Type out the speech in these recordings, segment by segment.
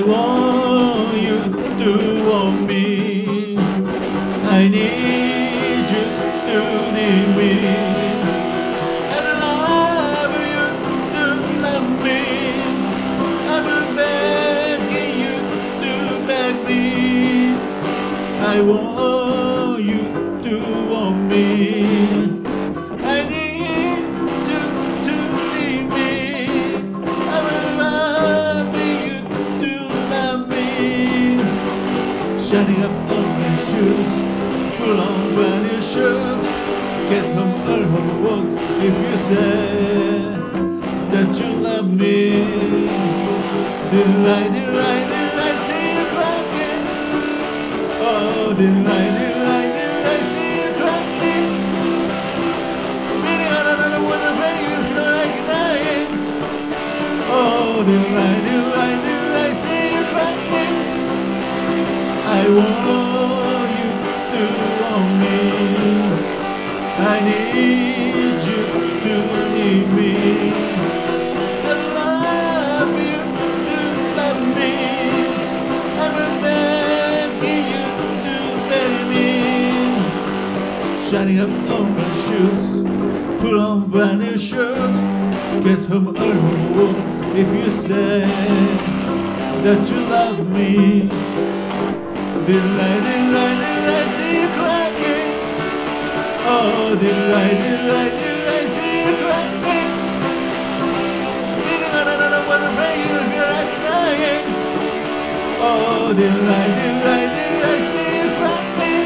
I want you to want me. I need you to need me. And I love you to love me. I'm begging you to beg me. I want you to want me. I need you to need me. I'm loving you to love me. Shining up on my shoes, pull on brand new shirt. Get home early from work if you say that you love me. Did I see you crying? Oh, did I see you crying? Feeling another one of you feel like dying. Oh, did I see you crying? I want you to want me. I need you to need me. I love you to love me. I'm begging you to beg me. Shining up on my shoes, put on brand new shirt. Get home early from work if you say that you love me. Did I see you crying? Oh, did I see you crying? Feeling another one of you feel like dying. Oh, did I see you crying?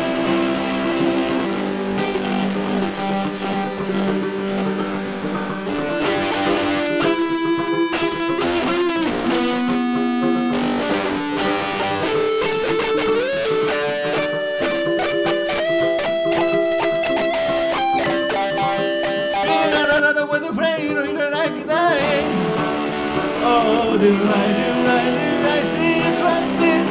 When the afraid of you like dying. Oh, did I see you crying?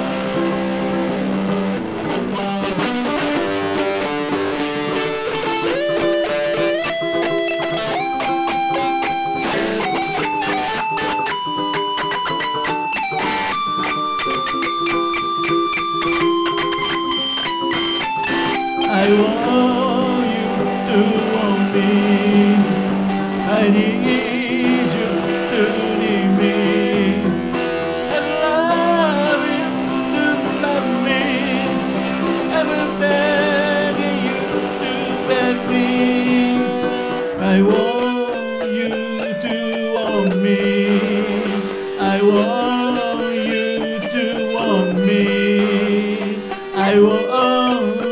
I want you to want me. I need you to need me. I love you to love me. I'm begging you to beg me. I want you to want me. I want you to want me. I want